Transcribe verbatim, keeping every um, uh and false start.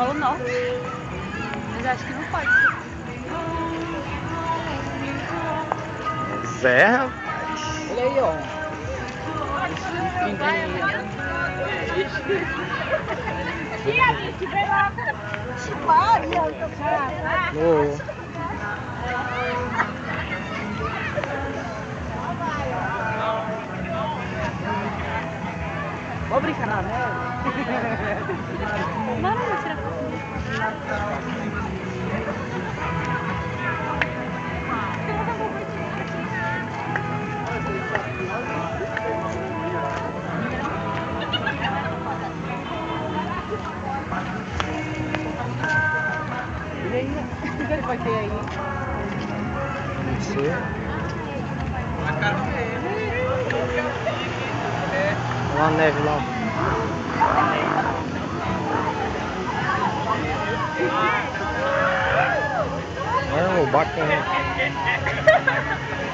falou não. Mas acho que não pode ser. Zé, rapaz. Olha aí, ó. Oh. Vou brincar na neve. Não, não vou tirar foto. E aí, o que ele vai ter aí? Não sei. Olha a neve lá. É, o bacana.